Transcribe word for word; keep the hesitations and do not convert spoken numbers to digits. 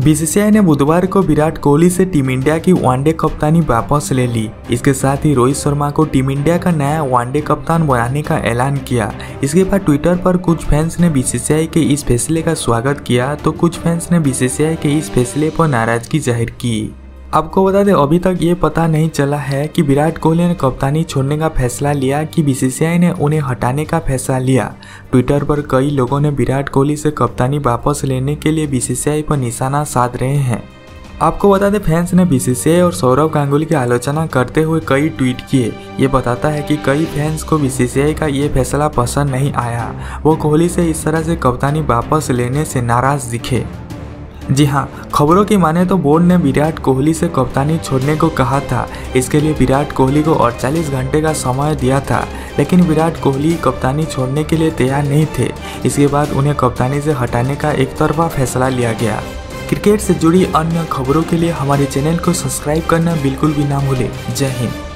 BCCI ने बुधवार को विराट कोहली से टीम इंडिया की वनडे कप्तानी वापस ले ली। इसके साथ ही रोहित शर्मा को टीम इंडिया का नया वनडे कप्तान बनाने का ऐलान किया। इसके बाद ट्विटर पर कुछ फैंस ने बीसीसीआई के इस फैसले का स्वागत किया तो कुछ फैंस ने बीसीसीआई के इस फैसले पर नाराजगी जाहिर की। आपको बता दें, अभी तक ये पता नहीं चला है कि विराट कोहली ने कप्तानी छोड़ने का फैसला लिया कि बीसीसीआई ने उन्हें हटाने का फैसला लिया। ट्विटर पर कई लोगों ने विराट कोहली से कप्तानी वापस लेने के लिए बीसीसीआई पर निशाना साध रहे हैं। आपको बता दें, फैंस ने बीसीसीआई और सौरव गांगुली की आलोचना करते हुए कई ट्वीट किए। ये बताता है कि कई फैंस को बीसीसीआई का ये फैसला पसंद नहीं आया। वो कोहली से इस तरह से कप्तानी वापस लेने से नाराज दिखे। जी हाँ, खबरों की माने तो बोर्ड ने विराट कोहली से कप्तानी छोड़ने को कहा था। इसके लिए विराट कोहली को अड़तालीस घंटे का समय दिया था, लेकिन विराट कोहली कप्तानी छोड़ने के लिए तैयार नहीं थे। इसके बाद उन्हें कप्तानी से हटाने का एक तरफा फैसला लिया गया। क्रिकेट से जुड़ी अन्य खबरों के लिए हमारे चैनल को सब्सक्राइब करना बिल्कुल भी ना भूलें। जय हिंद।